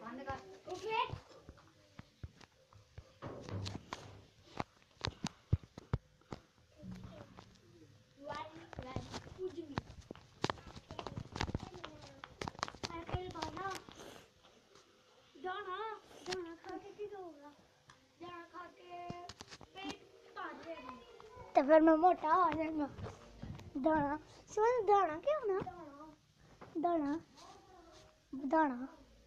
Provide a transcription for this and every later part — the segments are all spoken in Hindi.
तो फिर मैं मोटा हो जाऊंगा। दाना समझ, दाना क्या होना? दाना दाना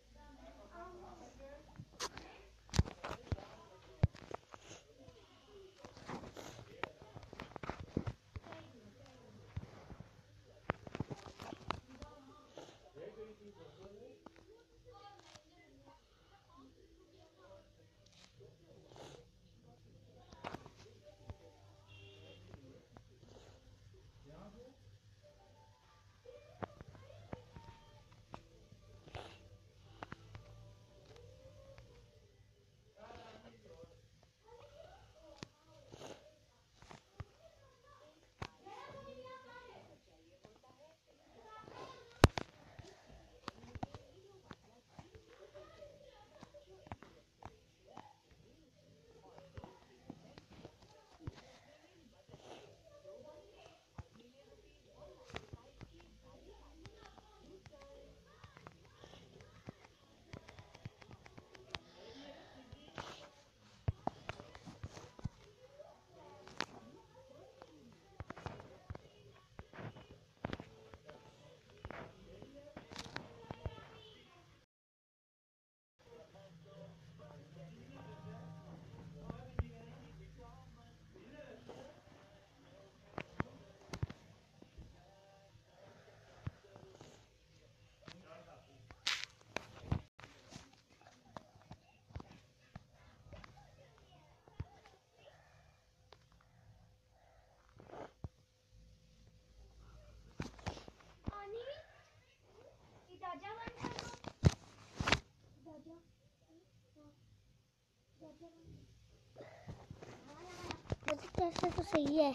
ऐसे तो सही है।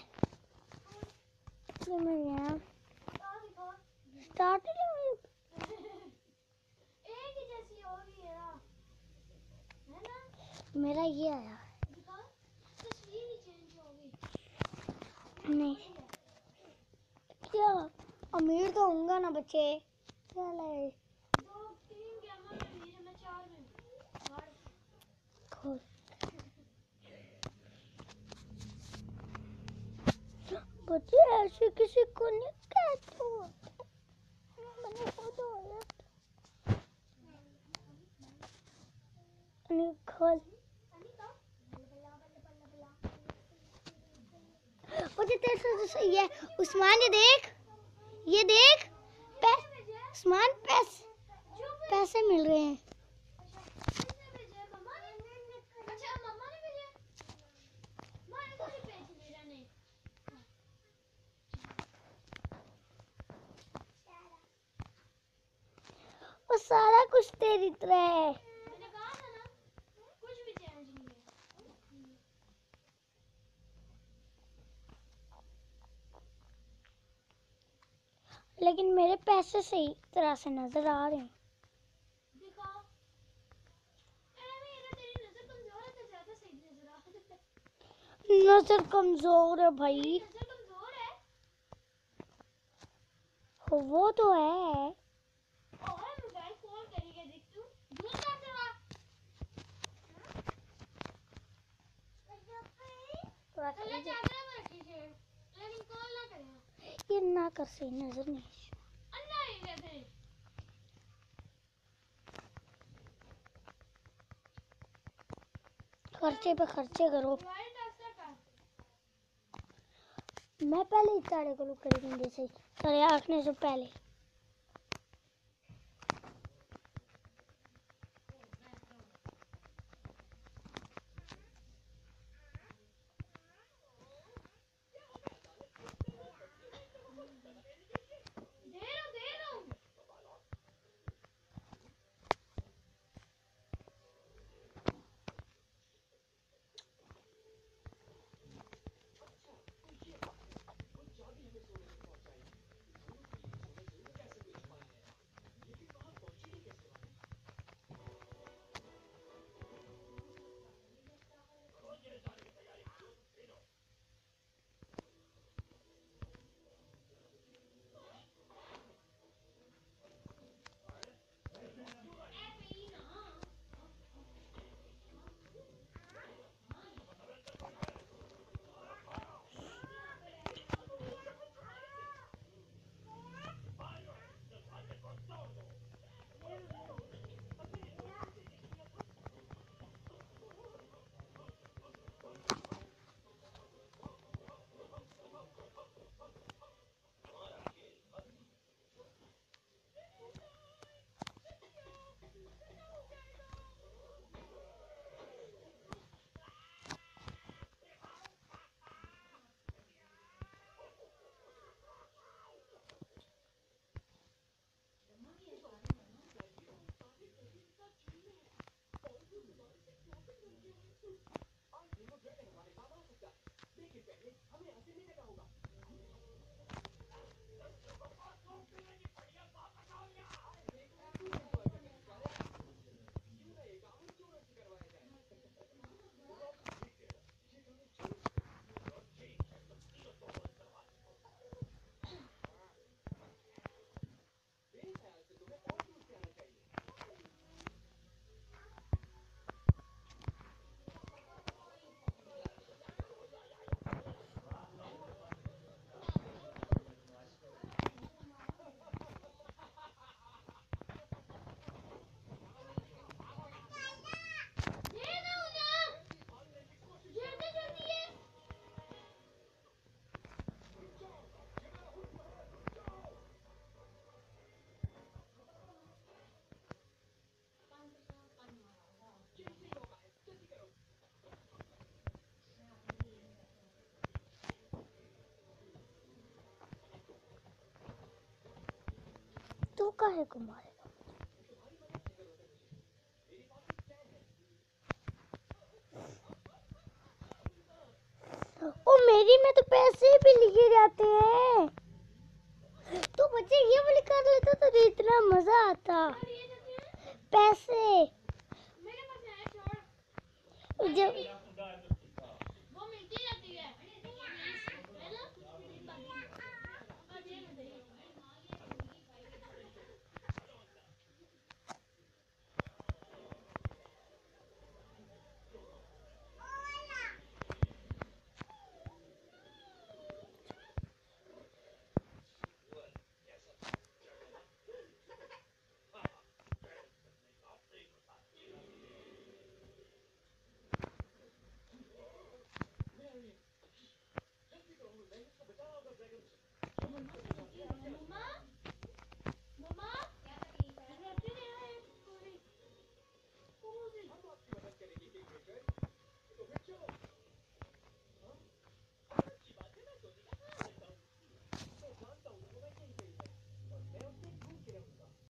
मैं यहाँ स्टार्ट मेरा ये आया नहीं। क्या अमीर तो होऊंगा ना बच्चे। क्या लगे खोल बच्चे ऐसे किसी को नहीं कहते हो। मैंने खुद आया खोल मुझे तेरे से तो सही है। उस्मान ये देख उस्मान पैसे मिल रहे हैं। वो सारा कुछ तेरी तरह है। लेकिन मेरे पैसे सही तरह से नजर आ रहे हैं। नजर कमजोर है भाई। वो तो है। ये ना कर सही नजर नहीं। खर्चे पे खर्चे करो। मैं पहले ही तारे को करेंगे सही तारे आंखने से पहले। तू काहे को मारेगा? ओ मेरी में तो पैसे भी लिखे जाते हैं। तो बच्चे ये वाली कर लेते तो इतना मजा आता। पैसे जब